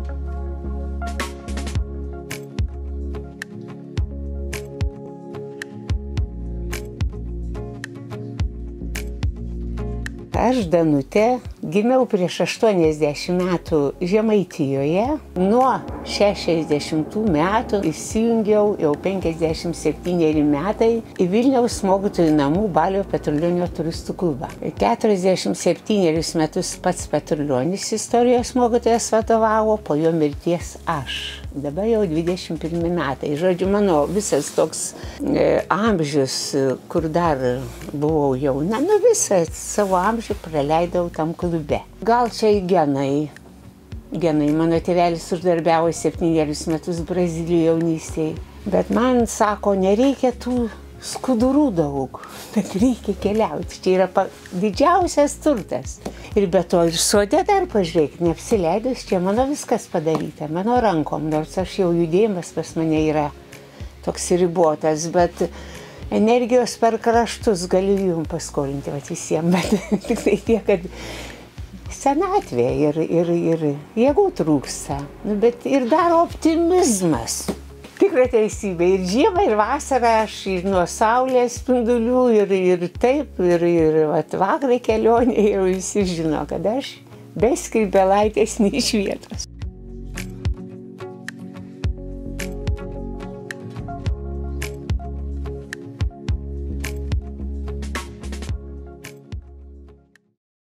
Aš, Danutė, gimiau prieš 80 metų Žemaitijoje. Nuo 60 metų įsijungiau jau 57 metai į Vilniaus mokytojų namų Balio Petrulionio turistų klubą. 47 metus pats Petrulionis istorijos mokytojas vadovavo, po jo mirties aš. Dabar jau 21 metai. Žodžiu, mano visas toks amžius, kur dar buvau jauna, visą savo amžių praleidau tam klube. Gal čia genai. Mano tėvelis uždarbiavo 7 metus Brazilijoje jaunystėje. Bet man sako, nereikia tų skudurų daug, bet reikia keliauti. Čia yra didžiausias turtas. Ir be to ir sode dar pažiūrėk, neapsileidus, čia mano viskas padaryta, mano rankom, nors aš jau judėjimas pas mane yra toks ribotas, bet energijos per kraštus galiu jums paskolinti visiems, bet tik tai tiek, kad senatvė ir jėgų trūksta, bet ir dar optimizmas. Tikra teisybė. Ir žiemą, ir vasarą aš ir nuo saulės spindulių, ir taip, ir vakar kelionė jau visi žino, kad aš be skrybėlaitės nei iš vietos.